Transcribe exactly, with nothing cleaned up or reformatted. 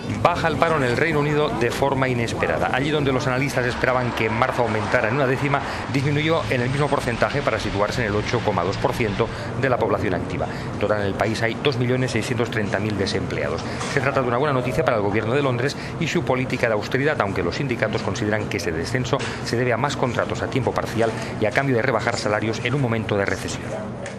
Baja el paro en el Reino Unido de forma inesperada. Allí donde los analistas esperaban que en marzo aumentara en una décima, disminuyó en el mismo porcentaje para situarse en el ocho coma dos por ciento de la población activa. En total en el país hay dos millones seiscientos treinta mil desempleados. Se trata de una buena noticia para el gobierno de Londres y su política de austeridad, aunque los sindicatos consideran que ese descenso se debe a más contratos a tiempo parcial y a cambio de rebajar salarios en un momento de recesión.